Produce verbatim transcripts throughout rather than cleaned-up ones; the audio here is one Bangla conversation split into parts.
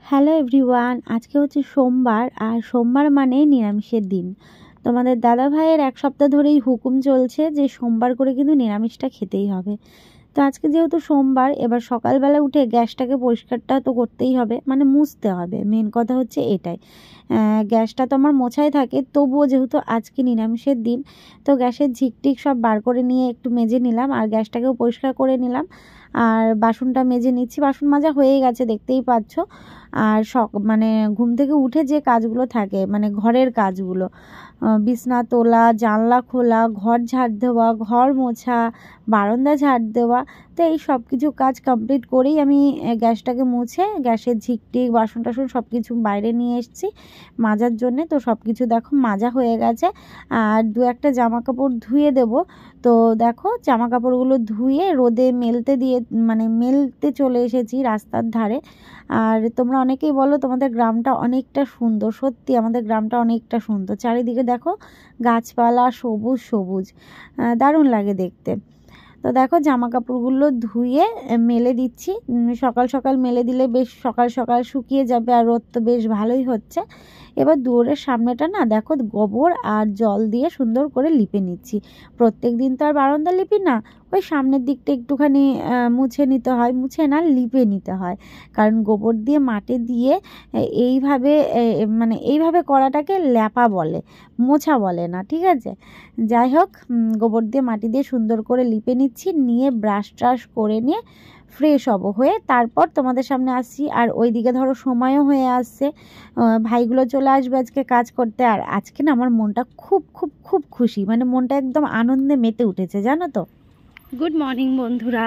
হ্যালো এভরিওয়ান, আজকে হচ্ছে সোমবার। আর সোমবার মানে নিরামিষের দিন। তোমাদের দাদা ভাইয়ের এক সপ্তাহ ধরেই হুকুম চলছে যে সোমবার করে কিন্তু নিরামিষটা খেতেই হবে। তো আজকে যেহেতু সোমবার, এবার সকালবেলা উঠে গ্যাসটাকে পরিষ্কারটা তো করতেই হবে, মানে মুছতে হবে। মেন কথা হচ্ছে এটাই, গ্যাসটা তো আমার মোছাই থাকে, তবুও যেহেতু আজকে নিরামিষের দিন তো গ্যাসের ঝিকটিক সব বার করে নিয়ে একটু মেজে নিলাম, আর গ্যাসটাকেও পরিষ্কার করে নিলাম। আর বাসনটা মেজে নিচ্ছি, বাসন মাজা হয়ে গেছে দেখতেই পাচ্ছ। আর সক মানে ঘুম থেকে উঠে যে কাজগুলো থাকে, মানে ঘরের কাজগুলো, বিছনা তোলা, জানলা খোলা, ঘর ঝাড় দেওয়া, ঘর মোছা, বারান্দা ঝাড় দেওয়া, তো এই সব কিছু কাজ কমপ্লিট করেই আমি গ্যাসটাকে মুছে গ্যাসের ঝিকটিক বাসন টাসন সব কিছু বাইরে নিয়ে এসেছি মাজার জন্যে। তো সব কিছু দেখো মাজা হয়ে গেছে, আর দু একটা জামা কাপড় ধুয়ে দেব। তো দেখো জামা কাপড়গুলো ধুয়ে রোদে মেলতে দিয়ে মানে মেলতে চলে এসেছি রাস্তার ধারে। আর তোমরা অনেকেই বলো তোমাদের গ্রামটা অনেকটা সুন্দর, সত্যি আমাদের গ্রামটা অনেকটা সুন্দর। চারিদিকে দেখো গাছপালা, সবুজ সবুজ, দারুণ লাগে দেখতে। তো দেখো জামা কাপড়গুলো ধুয়ে মেলে দিচ্ছি। সকাল সকাল মেলে দিলে বেশ সকাল সকাল শুকিয়ে যাবে, আর রোদ তো বেশ ভালোই হচ্ছে। এবার দুয়ারের সামনেটা না দেখো গোবর আর জল দিয়ে সুন্দর করে লিপে নিচ্ছি। প্রত্যেক দিন তো আর বারান্দা লিপি না, ওই সামনের দিকটা একটুখানি মুছে নিতে হয়, মুছে না লিপে নিতে হয়। কারণ গোবর দিয়ে মাটি দিয়ে এইভাবে মানে এইভাবে করাটাকে ল্যাপা বলে, মোছা বলে না, ঠিক আছে। যাই হোক, গোবর দিয়ে মাটি দিয়ে সুন্দর করে লিপে নিচ্ছি, নিয়ে ব্রাশ ট্রাশ করে নিয়ে ফ্রেশ হব, হয়ে তারপর তোমাদের সামনে আসছি। আর ওইদিকে ধরো সময়ও হয়ে আসছে, ভাইগুলো চলে আসবে আজকে কাজ করতে। আর আজকে না আমার মনটা খুব খুব খুব খুশি, মানে মনটা একদম আনন্দে মেতে উঠেছে, জানো তো। গুড মর্নিং বন্ধুরা,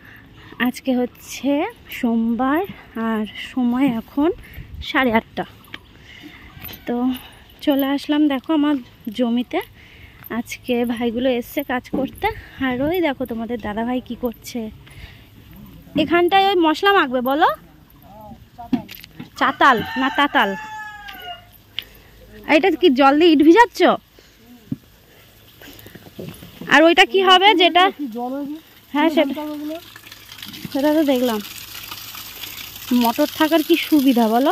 আজকে হচ্ছে সোমবার আর সময় এখন সাড়ে আটটা। তো চলে আসলাম দেখো আমার জমিতে, আজকে ভাইগুলো এসছে কাজ করতে। আর ওই দেখো তোমাদের দাদা ভাই কি করছে এখানটায়, ওই মশলা মাখবে বলো, চাতাল না তাতাল। এটা কি জল দিয়ে ইট ভিজাচ্ছ? আর ওইটা কি হবে যেটা, হ্যাঁ সেটা সেটা তো দেখলাম। মোটর থাকার কি সুবিধা বলো।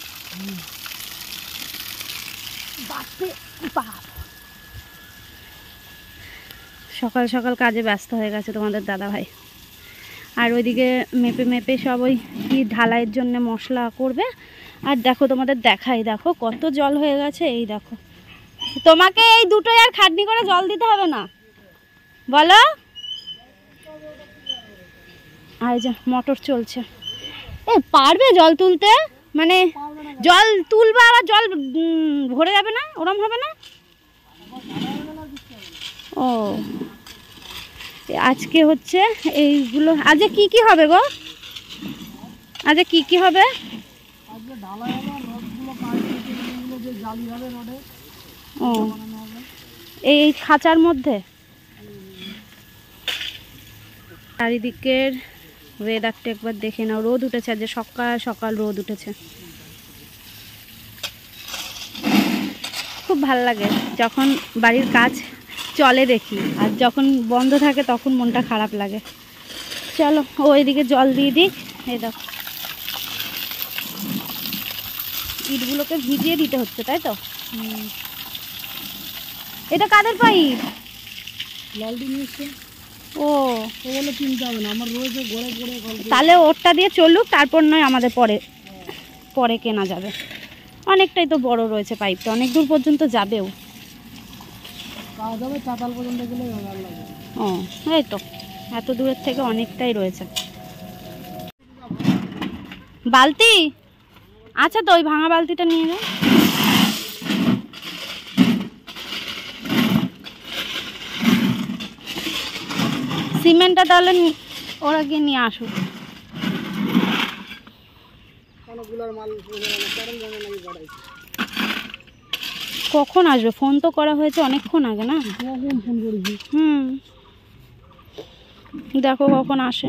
সকাল সকাল কাজে ব্যস্ত হয়ে গেছে তোমাদের দাদা ভাই। আর ওইদিকে মেপে মেপে সব ওই কি ঢালাইয়ের জন্য মশলা করবে। আর দেখো তোমাদের দেখাই, দেখো কত জল হয়ে গেছে। এই দেখো, তোমাকে এই দুটোই আর খাটনি করে জল দিতে হবে না বলো। আর যে মোটর চলছে, এ পারবে জল তুলতে, মানে জল তুলবে আবার জল ভরে যাবে না, ওরম হবে না। ও আজকে হচ্ছে এইগুলো, আজকে কি কি হবে গো, আজকে কি কি হবে? ও এই খাঁচার মধ্যে। চারিদিকের ওয়েদারটা একবার দেখে নাও, রোদ উঠেছে, আজ সকাল সকাল রোদ উঠেছে। খুব ভাল লাগে যখন বাড়ির কাজ চলে দেখি, আর যখন বন্ধ থাকে তখন মনটা খারাপ লাগে। চলো ওইদিকে জল দিয়ে দিক। এই দেখো ইটগুলোকে ভিজিয়ে দিতে হচ্ছে, তাই তো। এটা কাদের পাইপ? ও কিনতে হবে না, আমার রয়েছে ঘরে ঘরে। তাহলে ওরটা দিয়ে চলুক, তারপর নয় আমাদের পরে পরে কেনা যাবে। অনেকটাই তো বড় রয়েছে পাইপটা, অনেক দূর পর্যন্ত যাবেও। ও এই তো এত দূরের থেকে অনেকটাই রয়েছে। বালতি আচ্ছা, তো ওই ভাঙা বালতিটা নিয়ে যাও। সিমেন্টটা তাহলে ওরা গিয়ে নিয়ে আসুক। কখন আসবে? ফোন তো করা হয়েছে অনেকক্ষণ আগে না। হুম দেখো কখন আসে।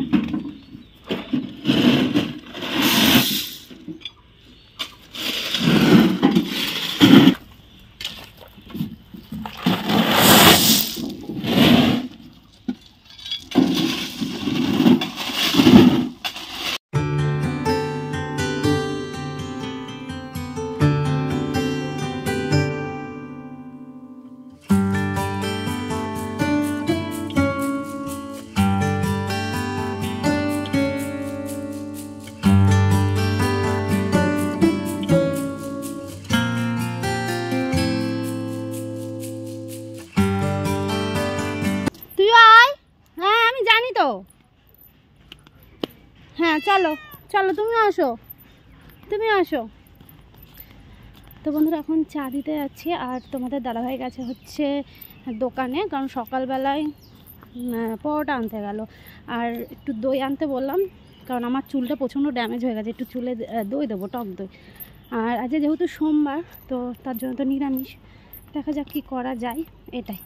চলো তুমি আসো, তুমি আসো। তো বন্ধুরা এখন চা দিতে যাচ্ছি, আর তোমাদের দাদাভাই গেছে হচ্ছে দোকানে, কারণ সকালবেলায় পরোটা আনতে গেল, আর একটু দই আনতে বললাম, কারণ আমার চুলটা প্রচণ্ড ড্যামেজ হয়ে গেছে, একটু চুলে দই দেবো, টক দই। আর আজ যেহেতু সোমবার, তো তার জন্য তো নিরামিষ, দেখা যাক কী করা যায়। এটাই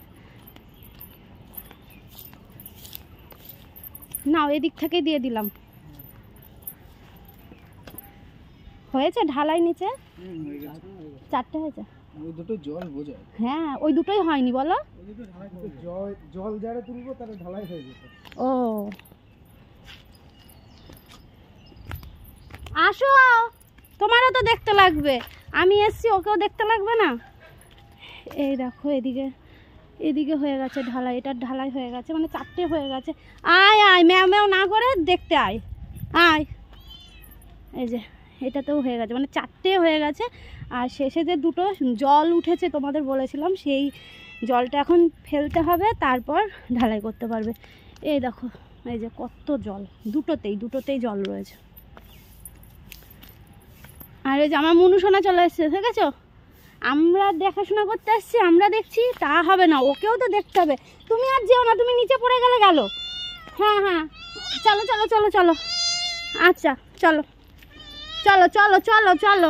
নাও, এদিক থেকে দিয়ে দিলাম। হয়েছে ঢালাই নিচে চারটে হয়েছে, ওই দুটো জল বোঝায়। হ্যাঁ ওই দুটোই হয়নি বলো, জল জল যারা তুলবো তারা ঢালাই হয়ে যেত। ও আসো, তোমারও তো দেখতে লাগবে, আমি এসছি ওকেও দেখতে লাগবে না। এই দেখো এদিকে এদিকে হয়ে গেছে ঢালাই, এটার ঢালাই হয়ে গেছে, মানে চারটে হয়ে গেছে। আয় আয় ম্যাও ম্যাও না করে দেখতে আয়, আয়। এই যে এটাতেও হয়ে গেছে, মানে চারটে হয়ে গেছে। আর শেষে যে দুটো জল উঠেছে তোমাদের বলেছিলাম, সেই জলটা এখন ফেলতে হবে, তারপর ঢালাই করতে পারবে। এই দেখো এই যে কত জল, দুটোতেই দুটোতেই জল রয়েছে। আর এই যে আমার মুনু সোনা চলে এসছে, ঠিক আছে, আমরা দেখাশোনা করতে আসছি, আমরা দেখছি তা হবে না, ওকেও তো দেখতে হবে। তুমি আর যেও না, তুমি নিচে পড়ে গেলে গেল। হ্যাঁ হ্যাঁ চলো চলো চলো চলো, আচ্ছা চলো চলো চলো চলো চলো।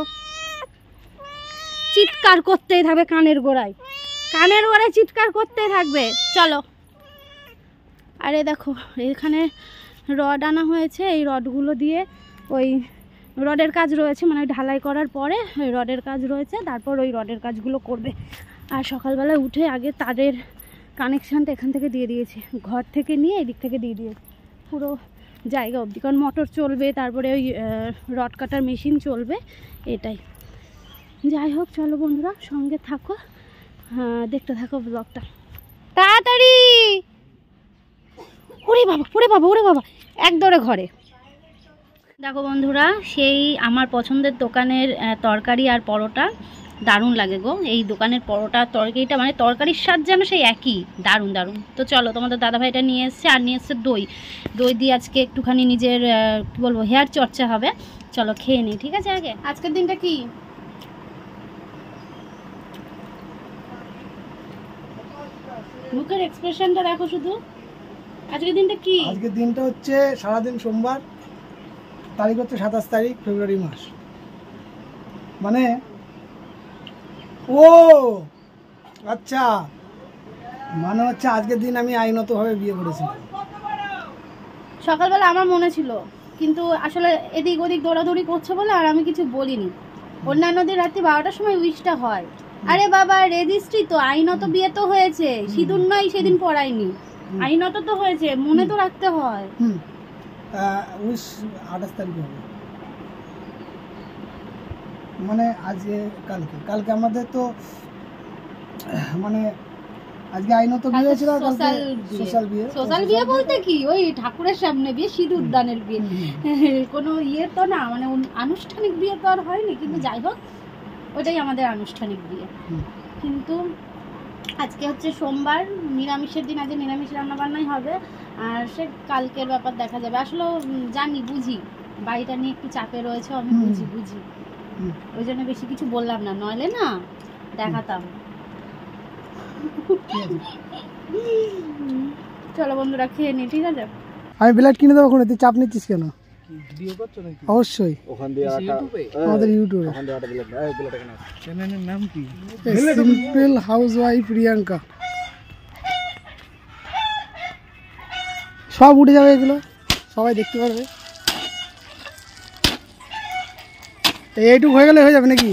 চিৎকার করতেই থাকবে কানের গোড়ায়, কানের গোড়ায় চিৎকার করতেই থাকবে, চলো। আরে দেখো এখানে রড আনা হয়েছে, এই রডগুলো দিয়ে ওই রডের কাজ রয়েছে, মানে ঢালাই করার পরে ওই রডের কাজ রয়েছে, তারপর ওই রডের কাজগুলো করবে। আর সকালবেলা উঠে আগে তারের কানেকশানটা এখান থেকে দিয়ে দিয়েছে, ঘর থেকে নিয়ে এদিক থেকে দিয়ে দিয়েছে পুরো জায়গা অবধি, কারণ মোটর চলবে, তারপরে ওই রড কাটার মেশিন চলবে, এটাই। যাই হোক চলো বন্ধুরা, সঙ্গে থাকো, হ্যাঁ দেখতে থাকো ব্লগটা, তাড়াতাড়ি। ওরে বাবা ওরে বাবা ওরে বাবা, এক দৌড়ে ঘরে। দেখো বন্ধুরা, সেই আমার পছন্দের দোকানের তরকারি আর পরোটা দারুণ লাগে গো। এই দোকানের পরোটা তরকারিটা, মানে তরকারির স্বাদ যেন সেই একই, দারুণ দারুণ। তো চলো, তোমাদের দাদাভাইটা নিয়ে এসছে, আর নিয়ে এসছে দই। দই দিয়ে আজকে একটুখানি নিজের কী বলবো হেয়ার চর্চা হবে। চলো খেয়ে নিই, ঠিক আছে। আগে আজকের দিনটা কি, মুখের এক্সপ্রেশনটা দেখো শুধু। আজকের দিনটা কি, আজকের দিনটা হচ্ছে সারাদিন সোমবার, তারিখ হচ্ছে সাতাশ তারিখ ফেব্রুয়ারি মাস। মানে ও আচ্ছা, মানে হচ্ছে আজকের দিন আমি আইনতভাবে বিয়ে করেছি। সকালবেলা আমার মনে ছিল, কিন্তু আসলে এদিক ওদিক দৌড়াদৌড়ি করছে বলে আর আমি কিছু বলিনি। অন্যান্য দিন রাত্রি বারোটার সময় উইশটা হয়। আরে বাবা রেজিস্ট্রি তো, আইনত বিয়ে তো হয়েছে, সিঁদুর নয় সেদিন পড়াইনি, আইনত তো হয়েছে, মনে তো রাখতে হয়। হুম উইশ আঠাশ তারিখ হবে, মানে আজকে কালকে কালকে আমাদের তো মানে আজকে আইনত বিয়ে হয়েছিল, সোশ্যাল বিয়ে। সোশ্যাল বিয়ে বলতে কি, ওই ঠাকুরের সামনে বিয়ে, সিঁদুর দানের বিয়ে, কোনো ইয়ে তো না, মানে আনুষ্ঠানিক বিয়ে তো আর হয়নি, কিন্তু যাই হোক ওইটাই আমাদের আনুষ্ঠানিক বিয়ে। কিন্তু আজকে হচ্ছে সোমবার, নিরামিষের দিন, আজকে নিরামিষ রান্নাবান্নাই হবে, আর সে কালকের ব্যাপার দেখা যাবে। আসলে জানি, বুঝি বাড়িটা নিয়ে একটু চাপে রয়েছে, আমি বুঝি বুঝি ওই জন্য বেশি কিছু বললাম না, নইলে না দেখাতাম। চলো বন্ধুরা খেয়ে নি, ঠিক আছে। আমি ব্লেড কিনে দেবো, তুই চাপ নিচ্ছিস কেন? অবশ্যই আমাদের ইউটিউবে। চ্যানেলের নাম কি? Simple housewife Priyanka. সব উঠে যাবে, এগুলো সবাই দেখতে পারবে। এইটুকু হয়ে গেলে হয়ে যাবে নাকি?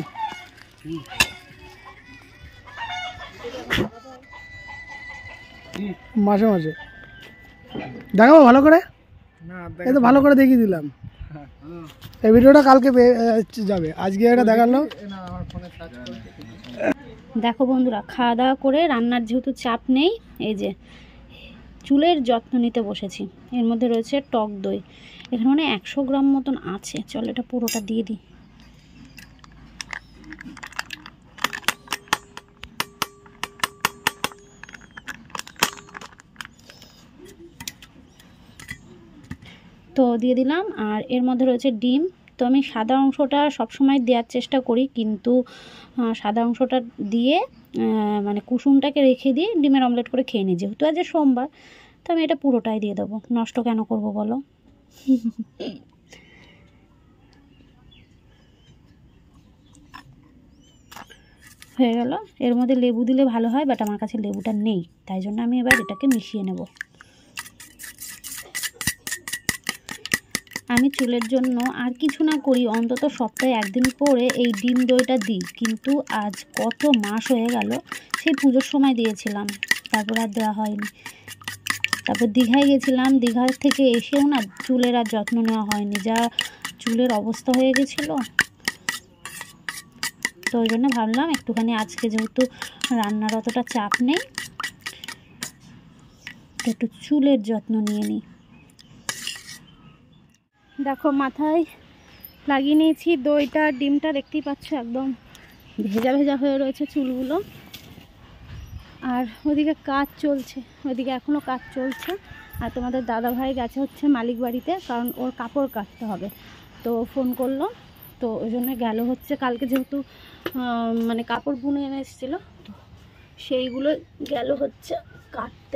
মাসে মাসে দেখাবো ভালো করে, এই তো ভালো করে দেখিয়ে দিলাম। এই ভিডিওটা কালকে যাবে, আজকে এটা দেখালো। দেখো বন্ধুরা, খাওয়া দাওয়া করে রান্নার যেহেতু চাপ নেই, এই যে চুলের যত্ন নিতে বসেছি। এর মধ্যে রয়েছে টক দই, এখানে মানে একশো গ্রাম মতন আছে। চলো এটা পুরোটা দিয়ে দিই। তো দিয়ে দিলাম। আর এর মধ্যে রয়েছে ডিম। তো আমি সাদা অংশটা সবসময় দেওয়ার চেষ্টা করি, কিন্তু সাদা অংশটা দিয়ে মানে কুসুমটাকে রেখে দিয়ে ডিমের অমলেট করে খেয়ে নিই। যেহেতু আজ সোমবার, তো আমি এটা পুরোটাই দিয়ে দেবো, নষ্ট কেন করব বলো। হয়ে গেল। এর মধ্যে লেবু দিলে ভালো হয়, বাট আমার কাছে লেবুটা নেই, তাই জন্য আমি এবার এটাকে মিশিয়ে নেব। আমি চুলের জন্য আর কিছু না করি, অন্তত সপ্তাহে একদিন করে এই ডিম দইটা দিই, কিন্তু আজ কত মাস হয়ে গেল, সেই পুজোর সময় দিয়েছিলাম, তারপর আর দেওয়া হয়নি। তারপর দীঘায় গেছিলাম, দীঘা থেকে এসেও না চুলের আর যত্ন নেওয়া হয়নি, যা চুলের অবস্থা হয়ে গেছিলো। তো ওই জন্য ভাবলাম একটুখানি আজকে যেহেতু রান্নার অতটা চাপ নেই, তো একটু চুলের যত্ন নিয়ে নিই। দেখো মাথায় লাগিয়ে নিয়েছি দইটা, ডিমটা দেখতেই পাচ্ছ একদম ভেজা ভেজা হয়ে রয়েছে চুলগুলো। আর ওদিকে কাজ চলছে, ওদিকে এখনও কাজ চলছে। আর তোমাদের দাদা ভাই গেছে হচ্ছে মালিক বাড়িতে, কারণ ওর কাপড় কাটতে হবে, তো ফোন করলো, তো ওই জন্য গেল হচ্ছে। কালকে যেহেতু মানে কাপড় বুনে এনে এসেছিলো, তো সেইগুলো গেল হচ্ছে কাটতে।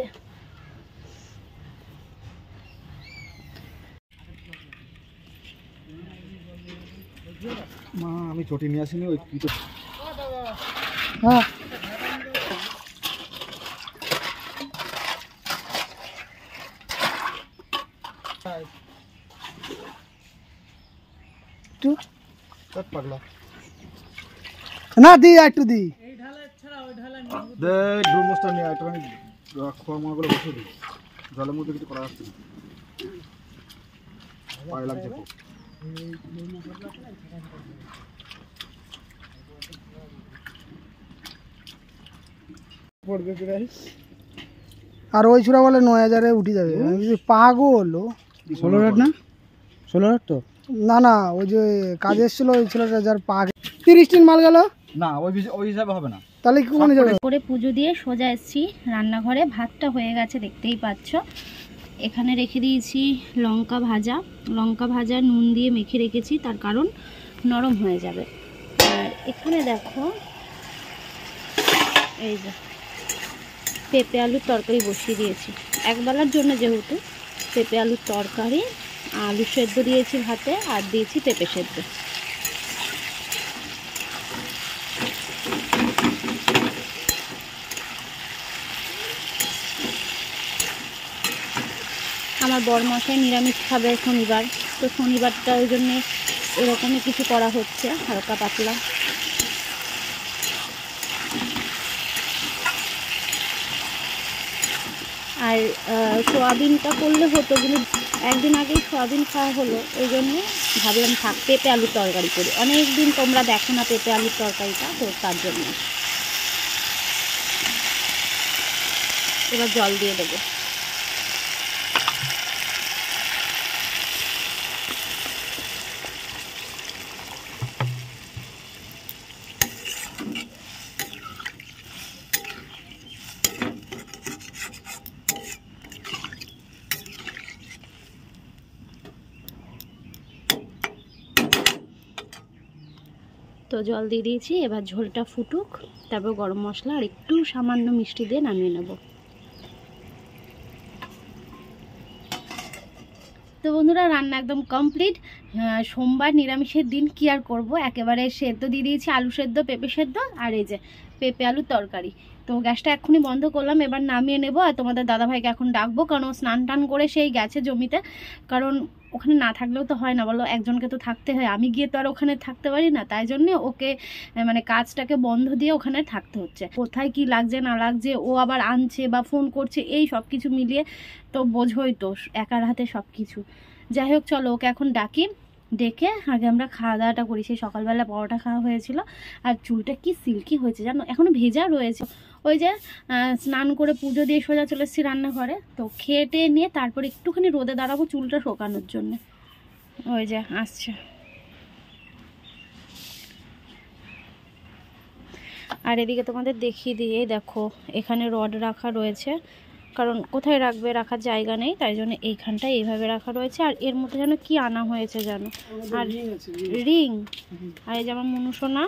মা আমি চটি নিয়ে আসিনি, ওই কি তো হ্যাঁ একটু পাগলা না দি একটু দি দে ডুমোসটা নিয়ে একটা আমি খোয়া মা করে বসে দিই, জলের মধ্যে কিছু করা যাচ্ছে না, পায়ে লাগছে খুব। আর ওই ছোড়া বলে নয় হাজারে উঠে যাবে, আমি যদি পাগল। ষোলো হাজার না, ষোলো হাজার তো না না, ওই যে কাজে এসেছিল ওই ছেলেটা যার পা তিরিশ টিন মাল গেল না, ওই ওই হিসাবে হবে না। তাহলে কি কোনে যাবে? করে পুজো দিয়ে সোজা এসেছি রান্নাঘরে। ভাতটা হয়ে গেছে দেখতেই পাচ্ছ। এখানে রেখে দিয়েছি লঙ্কা ভাজা, লঙ্কা ভাজা নুন দিয়ে মেখে রেখেছি, তার কারণ নরম হয়ে যাবে। আর এখানে দেখো এই যে পেঁপে আলুর তরকারি বসিয়ে দিয়েছি একবেলার জন্য, যেহেতু পেঁপে আলুর তরকারি, আলু সেদ্ধ দিয়েছি ভাতে, আর দিয়েছি পেঁপে সেদ্ধ। আমার বরমশাই নিরামিষ খাবে শনিবার, তো শনিবারটা ওই জন্যে এরকমই কিছু করা হচ্ছে হালকা পাতলা। আর সোয়াবিনটা করলে হতো, কিন্তু একদিন আগেই সোয়াবিন খাওয়া হলো, ওই জন্যে ভাবলাম থাক পেঁপে আলুর তরকারি করি। অনেক দিন তোমরা দেখো না পেঁপে আলুর তরকারিটা, তো তার জন্য। এবার জল দিয়ে দেবো। তো জল দিয়ে দিয়েছি, এবার ঝোলটা ফুটুক, তারপর গরম মশলা আর একটু সামান্য মিষ্টি দিয়ে নামিয়ে নেব। তো বন্ধুরা রান্না একদম কমপ্লিট। সোমবার নিরামিষের দিন কি আর করব, একেবারে সেদ্ধ দিয়ে দিয়েছি, আলু সেদ্ধ, পেঁপে সেদ্ধ, আর এই যে পেঁপে আলুর তরকারি। তো গ্যাসটা এক্ষুনি বন্ধ করলাম, এবার নামিয়ে নেব। আর তোমাদের দাদাভাইকে এখন ডাকবো, কারণ ও স্নান টান করে সেই গেছে জমিতে, কারণ ওখানে না থাকলেও তো হয় না বলো, একজনকে তো থাকতে হয়, আমি গিয়ে তো আর ওখানে থাকতে পারি না, তাই জন্যে ওকে মানে কাজটাকে বন্ধ দিয়ে ওখানে থাকতে হচ্ছে। কোথায় কি লাগছে না লাগছে, ও আবার আনছে বা ফোন করছে, এই সব কিছু মিলিয়ে তো বোঝোই তো একার হাতে সব কিছু। যাই হোক চলো ওকে এখন ডাকি, ডেকে আগে আমরা খাওয়া দাওয়াটা করি। সেই সকালবেলা পরোটা খাওয়া হয়েছিল, আর চুলটা কি সিল্কি হয়েছে জানো, এখনও ভেজা রয়েছে। ওই যে স্নান করে পুজো দিয়ে সোজা চলে এসেছি রান্নাঘরে, তো খেয়ে টেয়ে নিয়ে তারপর একটুখানি রোদে দাঁড়াবো চুলটা শোকানোর জন্য। ওই যে আসছে। আর এদিকে তোমাদের দেখিয়ে দিয়ে দেখো এখানে রড রাখা রয়েছে, কারণ কোথায় রাখবে, রাখার জায়গা নেই, তাই জন্য এইখানটায় এইভাবে রাখা রয়েছে। আর এর মধ্যে যেন কি আনা হয়েছে জানো, আর রিং, আর এই যে আমার মনুষোনা।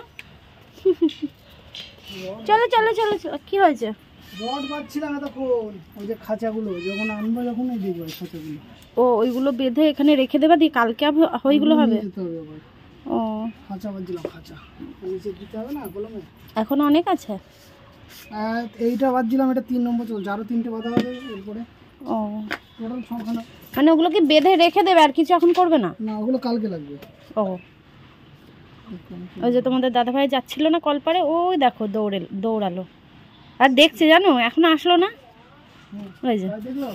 চলো চলো চলো চলো, কি হয়েছে? রড পাচ্ছিলাম এতক্ষণ, ওই যে খাঁচাগুলো যখন আনবো যখন ওই দিব ওই খাঁচাগুলো। ও ওইগুলো বেঁধে এখানে রেখে দেবা, দিয়ে কালকে আবার ওইগুলো হবে? ও খাঁচা বাঁধছিলাম, খাঁচা নিচে দিতে হবে না কলমে। এখন অনেক আছে। আর এইটা বাঁধছিলাম, এটা তিন নম্বর চলছে, আরো তিনটে বাঁধা হবে এরপরে। ও টোটাল ছখানা। মানে ওগুলো কি বেঁধে রেখে দেবে, আর কিছু এখন করবে না? না, ওগুলো কালকে লাগবে। ও ওই যে তোমাদের দাদাভাই যাচ্ছিল না কলপারে, ওই দেখো দৌড়ে দৌড়ালো, আর দেখছে জানো এখনো আসলো না। ওই যে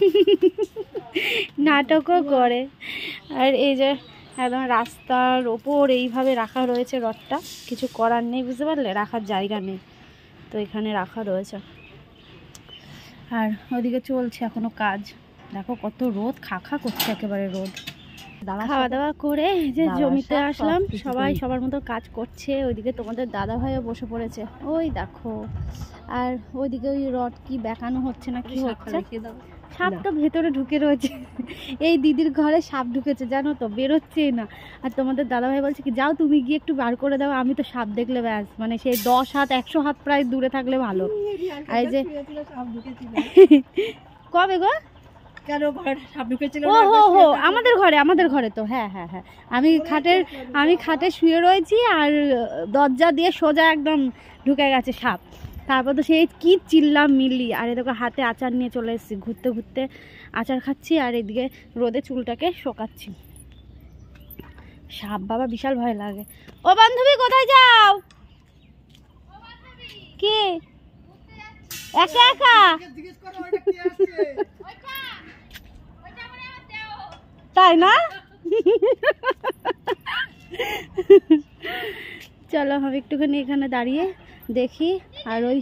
নাটকও করে। আর এই যে একদম রাস্তার ওপর এইভাবে রাখা রয়েছে রডটা, কিছু করার নেই, বুঝতে পারলে, রাখার জায়গা নেই, তো এখানে রাখা রয়েছে। আর ওইদিকে চলছে এখনো কাজ, দেখো কত রোদ, খা খা করছে একেবারে রোদ। খাওয়া দাওয়া করে যে জমিতে আসলাম, সবাই সবার মতো কাজ করছে। ওইদিকে তোমাদের দাদা ভাইও বসে পড়েছে, ওই দেখো। আর ওইদিকে ওই রড কি বেঁকানো হচ্ছে না কি হচ্ছে, সাপ তো ভেতরে ঢুকে রয়েছে। এই দিদির ঘরে সাপ ঢুকেছে জানো তো, বেরোচ্ছেই না। আর তোমাদের দাদা ভাই বলছে কি, যাও তুমি গিয়ে একটু বার করে দাও, আমি তো সাপ দেখলে ব্যাস, মানে সেই দশ হাত একশো হাত প্রায় দূরে থাকলে ভালো। আর এই যে কবে গো? ও হো হো আমাদের ঘরে, আমাদের ঘরে তো, হ্যাঁ হ্যাঁ হ্যাঁ, আমি খাটের আমি খাটে শুয়ে রয়েছি, আর দরজা দিয়ে সোজা একদম ঢুকে গেছে সাপ। তারপর তো সেই কি চিল্লাম মিল্লি। আর এদিকে হাতে আচার নিয়ে চলে এসেছি, ঘুরতে ঘুরতে আচার খাচ্ছি, আর এদিকে রোদে চুলটাকে শোকাচ্ছি। সাপ বাবা বিশাল ভয় লাগে। ও বান্ধবী কোথায় যাও? কি একা একা? তাই না? চলো আমি একটুখানি এখানে দাঁড়িয়ে দেখি, আর ওই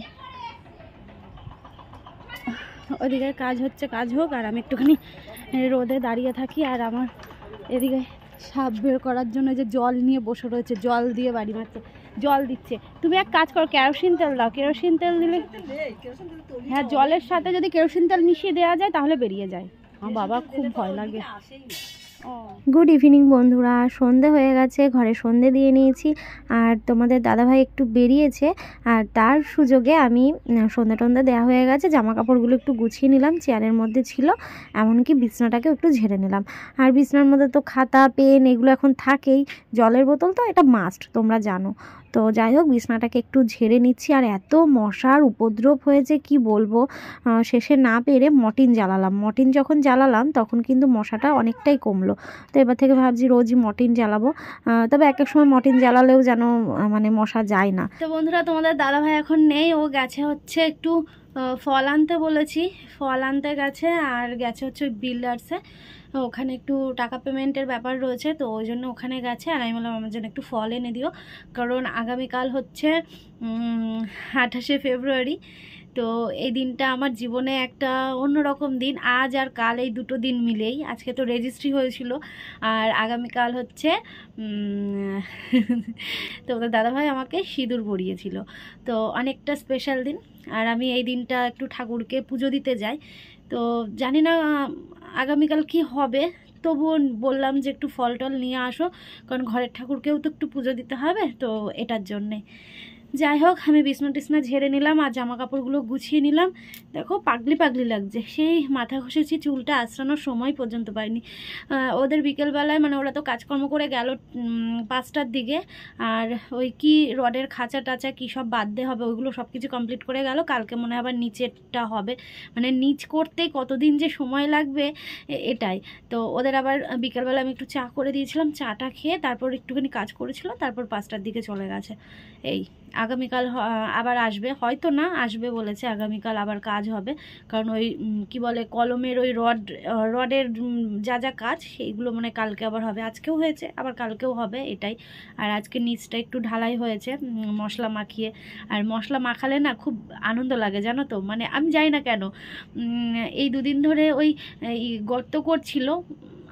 ওইদিকে কাজ হচ্ছে, কাজ হোক, আর আমি একটুখানি রোদে দাঁড়িয়ে থাকি। আর আমার এদিকে সাপ বের করার জন্য যে জল নিয়ে বসে রয়েছে, জল দিয়ে বাড়ি মারছে, জল দিচ্ছে। তুমি এক কাজ করো, কেরোসিন তেল দাও, কেরোসিন তেল দিলে, হ্যাঁ জলের সাথে যদি কেরোসিন তেল মিশিয়ে দেওয়া যায় তাহলে বেরিয়ে যায়। আমার বাবা খুব ভয় লাগে। গুড ইভিনিং বন্ধুরা, সন্ধে হয়ে গেছে, ঘরে সন্ধে দিয়ে নিয়েছি। আর তোমাদের দাদাভাই একটু বেরিয়েছে, আর তার সুযোগে আমি সন্ধে টন্ধে দেওয়া হয়ে গেছে, জামা কাপড়গুলো একটু গুছিয়ে নিলাম, চেয়ারের মধ্যে ছিল, এমনকি বিছনাটাকে একটু ঝেড়ে নিলাম। আর বিছনার মধ্যে তো খাতা পেন এগুলো এখন থাকেই, জলের বোতল তো এটা মাস্ট, তোমরা জানো। তো যাই হোক বিছনাটাকে একটু ঝেড়ে নিচ্ছি। আর এত মশার উপদ্রব হয়েছে কি বলবো, শেষে না পেরে মর্টিন জ্বালালাম। মর্টিন যখন জ্বালালাম তখন কিন্তু মশাটা অনেকটাই কমলো। তো এবার থেকে ভাবছি রোজই মর্টিন জ্বালাবো, তবে এক এক সময় মর্টিন জ্বালালেও যেন মানে মশা যায় না। তো বন্ধুরা তোমাদের দাদাভাই এখন নেই, ও গেছে হচ্ছে একটু ফল আনতে বলেছি, ফল আনতে গেছে, আর গেছে হচ্ছে ওই বিল্ডার্সে, ওখানে একটু টাকা পেমেন্টের ব্যাপার রয়েছে, তো ওই জন্য ওখানে গেছে। আর আমি বললাম আমার জন্য একটু ফল এনে দিও, কারণ আগামীকাল হচ্ছে আঠাশে ফেব্রুয়ারি। তো এই দিনটা আমার জীবনে একটা অন্যরকম দিন, আজ আর কাল এই দুটো দিন মিলেই। আজকে তো রেজিস্ট্রি হয়েছিল, আর আগামীকাল হচ্ছে তোমাদের দাদাভাই আমাকে সিঁদুর পরিয়েছিল, তো অনেকটা স্পেশাল দিন। আর আমি এই দিনটা একটু ঠাকুরকে পুজো দিতে যাই, তো জানি না আগামীকাল কি হবে, তবুও বললাম যে একটু ফল টল নিয়ে আসো, কারণ ঘরের ঠাকুরকেও তো একটু পুজো দিতে হবে, তো এটার জন্যে। যাই হোক আমি বিছনা টিছনা ঝেড়ে নিলাম, আর জামা কাপড়গুলো গুছিয়ে নিলাম। দেখো পাগলি পাগলি লাগছে, সেই মাথা ঘষেছি, চুলটা আঁচড়ানোর সময় পর্যন্ত পাইনি। ওদের বিকেলবেলায় মানে ওরা তো কাজকর্ম করে গেল পাঁচটার দিকে, আর ওই কি রডের খাঁচা টাচা কী সব বাঁধতে হবে ওইগুলো সব কিছু কমপ্লিট করে গেল। কালকে মনে হয় আবার নিচেরটা হবে, মানে নিচ করতেই কতদিন যে সময় লাগবে এটাই। তো ওদের আবার বিকেলবেলা আমি একটু চা করে দিয়েছিলাম, চাটা খেয়ে তারপর একটুখানি কাজ করেছিল, তারপর পাঁচটার দিকে চলে গেছে। এই আগামীকাল আবার আসবে, হয়তো না আসবে বলেছে, আগামীকাল আবার কাজ হবে, কারণ ওই কি বলে কলমের ওই রড রডের যা যা কাজ সেইগুলো মানে কালকে আবার হবে, আজকেও হয়েছে আবার কালকেও হবে এটাই। আর আজকে নিচটা একটু ঢালাই হয়েছে মশলা মাখিয়ে, আর মশলা মাখালে না খুব আনন্দ লাগে জানো তো, মানে আমি জানি না কেন এই দুদিন ধরে ওই গর্ত করছিল,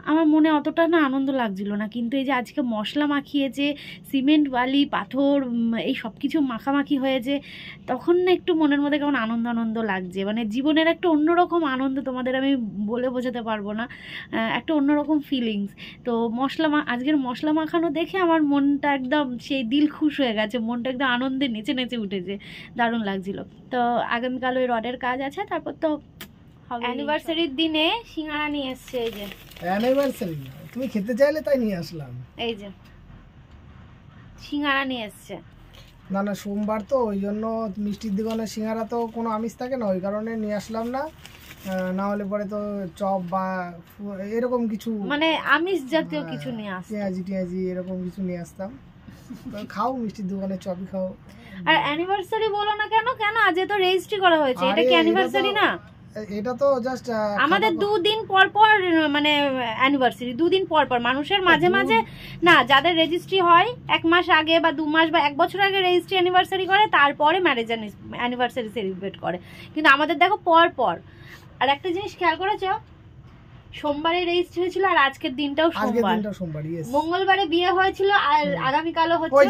আমার মনে অতটা না আনন্দ লাগছিল না, কিন্তু এই যে আজকে মশলা মাখিয়েছে, সিমেন্ট বালি পাথর এই সব কিছু মাখামাখি হয়েছে, তখন না একটু মনের মধ্যে কেমন আনন্দ আনন্দ লাগছে। মানে জীবনের একটা অন্যরকম আনন্দ, তোমাদের আমি বলে বোঝাতে পারবো না, একটা অন্যরকম ফিলিংস। তো মশলা মা আজকের মশলা মাখানো দেখে আমার মনটা একদম সেই দিল খুশ হয়ে গেছে, মনটা একদম আনন্দে নেচে নেচে উঠেছে, দারুণ লাগছিল। তো আগামীকাল ওই রডের কাজ আছে, তারপর তো অ্যানিভার্সারির দিনে সিঙ্গারা নিয়ে এসছে। এই যে অ্যানিভার্সারি তুমি খেতে চাইলে তাই নিয়ে আসলাম। এই যে সিঙ্গারা নিয়ে এসছে। না না সোমবার তো ওই জন্য মিষ্টির দোকানে সিঙ্গারা তো কোনো আমিষ থাকে না, ওই কারণে নিয়ে আসলাম না। না হলে পরে তো চপ বা এরকম কিছু মানে আমিষ জাতীয় কিছু নিয়ে আসতাম, পেঁয়াজি টিয়াজি এরকম কিছু নিয়ে আসতাম। তো খাও মিষ্টির দোকানে চপই খাও। আর অ্যানিভার্সারি বলো না কেন, কেন আজ তো রেজিস্ট্রি করা হয়েছে, এটা কি অ্যানিভার্সারি না? এটা তো জাস্ট আমাদের দুদিন পর পর মানে অ্যানিভার্সারি, দুদিন পর পর মানুষের মাঝে মাঝে না, যাদের রেজিস্ট্রি হয় এক মাস আগে বা দু মাস বা এক বছর আগে রেজিস্ট্রি অ্যানিভার্সারি করে, তারপরে ম্যারেজ অ্যানিভার্সারি সেলিব্রেট করে, কিন্তু আমাদের দেখো পর পর। আর একটা জিনিস খেয়াল করেছো, সোমবারে রেজিস্ট্রি হয়েছিল আর আজকের দিনটাও সোমবার, মঙ্গলবারে বিয়ে হয়েছিল আর আগামীকালও হচ্ছে,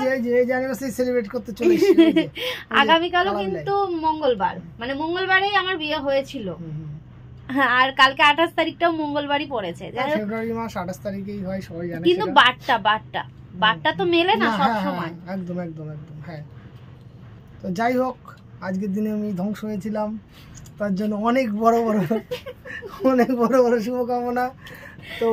আগামীকালও কিন্তু মঙ্গলবার, মানে মঙ্গলবারেই আমার বিয়ে হয়েছিল। হ্যাঁ, আর কালকে আঠাশ তারিখটাও মঙ্গলবারই পড়েছে, ফেব্রুয়ারি মাস আঠাশ তারিখেই হয় সবাই জানে, কিন্তু বারটা বারটা বারটা তো মেলে না সব সময়। একদম একদম একদম হ্যাঁ। তো যাই হোক, আজকের দিনে আমি ধ্বংস হয়েছিলাম, তার জন্য অনেক বড় বড় অনেক বড় বড় শুভকামনা। তো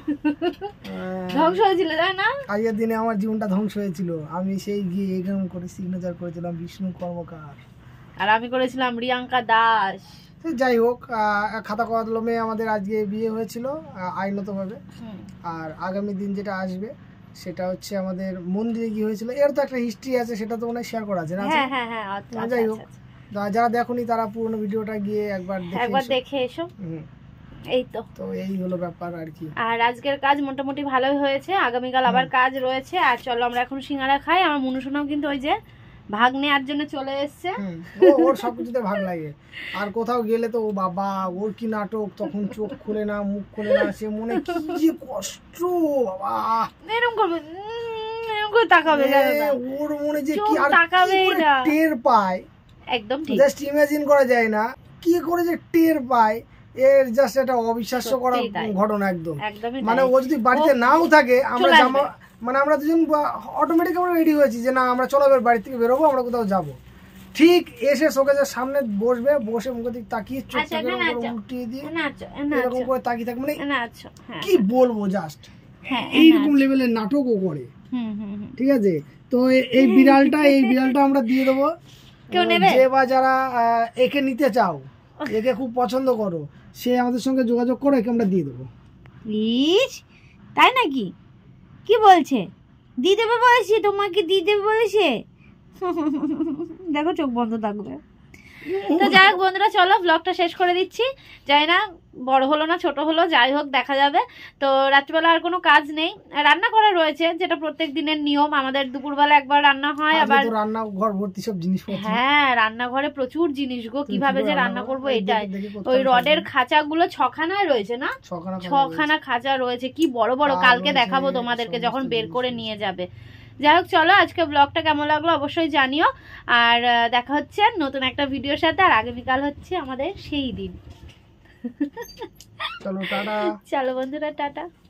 ধ্বংস হয়েছিল তাই না, আজকের দিনে আমার জীবনটা ধ্বংস হয়েছিল। আমি সেই গিয়ে এরকম করে সিগনেচার করেছিলাম বিষ্ণু কর্মকার, আর আমি করেছিলাম রিয়াঙ্কা দাস। যাই হোক, খাতা কলমে আমাদের আজকে বিয়ে হয়েছিল আইনতভাবে। আর আগামী দিন যেটা আসবে সেটা হচ্ছে আমাদের মন্দিরে গিয়ে হয়েছিল, এর তো একটা হিস্ট্রি আছে, সেটা তো মনে হয় শেয়ার করা আছে না? হ্যাঁ হ্যাঁ হ্যাঁ। যাই হোক, যারা দেখোনি তারা পুরনো ভিডিওটা গিয়ে একবার একবার দেখে এসো। এই তো তো এই হলো ব্যাপার আর কি। আর আজকের কাজ মোটামুটি ভালোই হয়েছে, আগামীকাল আবার কাজ রয়েছে। আর চলো আমরা এখন সিঙ্গারা খাই। আমার মনুষোনাও কিন্তু ওই যে ভাগ নেওয়ার জন্য চলে এসছে, ওর সবকিছুতে ভাগ লাগে। আর কোথাও গেলে তো ও বাবা, ওর কি নাটক, তখন চোখ খুলে না মুখ খুলে না, সে মনে কি যে কষ্ট বাবা, এরকম করবে এরকম করে তাকাবে, ওর মনে যে কি আর তাকাবে না, টের পায়, একদম ঠিক, জাস্ট ইমাজিন করা যায় না কি করে যে টের পায়। এর জাস্ট একটা অবিশ্বাস্য করা ঘটনা একদম। মানে ও যদি বাড়িতে নাও থাকে, আমরা জামা মানে আমরা দুজন অটোমেটিক আমরা রেডি হয়েছি যে না আমরা চলো এবার বাড়ি থেকে বেরোবো, আমরা কোথাও যাবো। ঠিক এসে শোকেজের সামনে বসবে, বসে মুখের দিকে তাকিয়ে চোখটাকে উল্টিয়ে দিয়ে এরকম করে তাকিয়ে থাকে, মানে কি বলবো, জাস্ট এইরকম লেভেলের নাটকও করে। ঠিক আছে, তো এই বিড়ালটা এই বিড়ালটা আমরা দিয়ে দেবো, যে বা যারা একে নিতে চাও, একে খুব পছন্দ করো, সে আমাদের সঙ্গে যোগাযোগ করো, একে আমরা দিয়ে দেবো। তাই নাকি? কি বলছে? দিয়ে দেবে বলেছে, তোমাকে দিয়ে দেবে বলেছে। দেখো চোখ বন্ধ থাকবে। তো যাই হোক বন্ধুরা, চলো ব্লগটা শেষ করে দিচ্ছি। যাই না বড় হলো না ছোট হলো, যাই হোক দেখা যাবে। তো রাত্রিবেলা আর কোনো কাজ নেই, রান্না করা রয়েছে, যেটা প্রত্যেক দিনের নিয়ম। আমাদের দুপুরবেলা একবার রান্না হয়, আবার রান্নাঘর ভর্তি সব জিনিস। হ্যাঁ, রান্নাঘরে প্রচুর জিনিস গো, কিভাবে যে রান্না করবো এটাই। ওই রডের খাঁচাগুলো ছখানায় রয়েছে না, ছখানা খাঁচা রয়েছে, কি বড় বড়। কালকে দেখাবো তোমাদেরকে যখন বের করে নিয়ে যাবে। যাই হোক চলো, আজকে ব্লগটা কেমন লাগলো অবশ্যই জানিও। আর দেখা হচ্ছে নতুন একটা ভিডিওর সাথে। আর আগামীকাল হচ্ছে আমাদের সেই দিন। চলো টাটা। চলো বন্ধুরা, টাটা।